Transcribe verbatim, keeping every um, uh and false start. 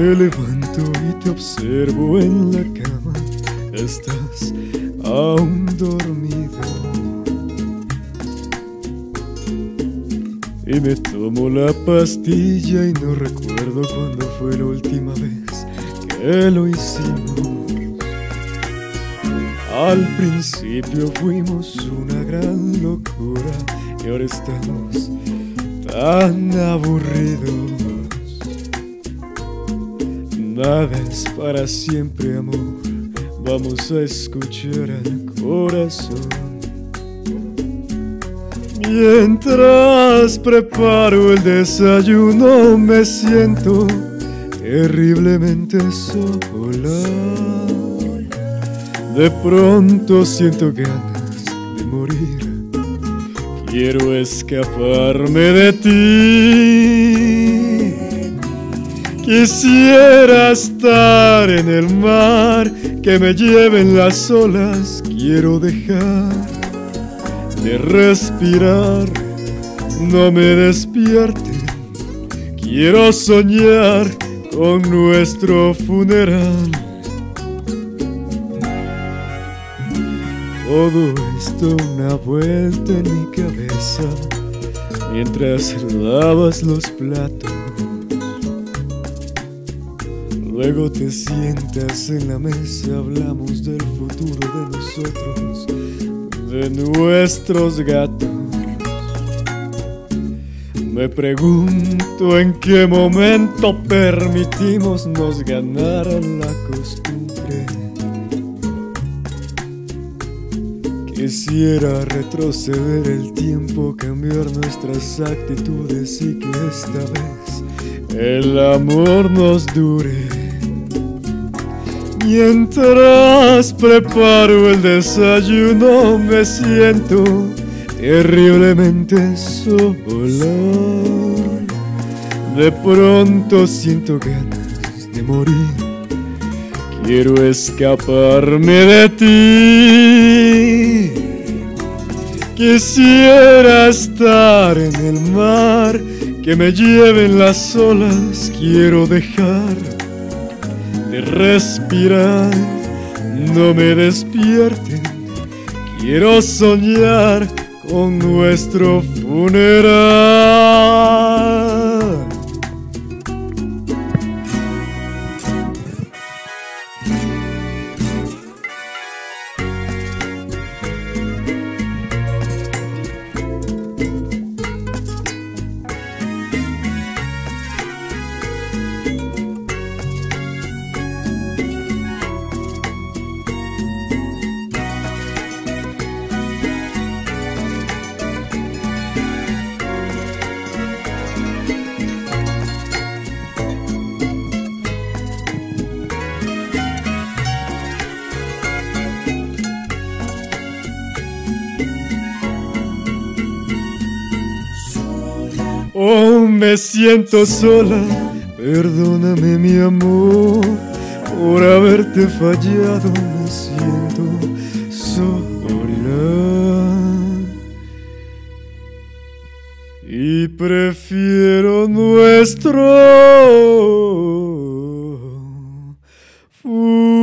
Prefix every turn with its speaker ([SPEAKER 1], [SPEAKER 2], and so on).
[SPEAKER 1] Me levanto y te observo en la cama. Estás aún dormido y me tomo la pastilla y no recuerdo cuándo fue la última vez que lo hicimos. Al principio fuimos una gran locura y ahora estamos tan aburridos. Nada es para siempre, amor. Vamos a escuchar al corazón. Mientras preparo el desayuno me siento terriblemente sola. De pronto siento ganas de morir. Quiero escaparme de ti. Quisiera estar en el mar, que me lleven las olas. Quiero dejar de respirar, no me despierten. Quiero soñar con nuestro funeral. Todo esto una vuelta en mi cabeza mientras lavas los platos. Luego te sientas en la mesa, hablamos del futuro de nosotros, de nuestros gatos. Me pregunto en qué momento permitimos nos ganara la costumbre. Quisiera retroceder el tiempo, cambiar nuestras actitudes y que esta vez el amor nos dure. Mientras preparo el desayuno me siento terriblemente sola. De pronto siento ganas de morir. Quiero escaparme de ti. Quisiera estar en el mar, que me lleven las olas. Quiero dejar de respirar, no me despierten. Quiero soñar con nuestro funeral. Oh, me siento sola, perdóname mi amor, por haberte fallado me siento sola. Y prefiero nuestro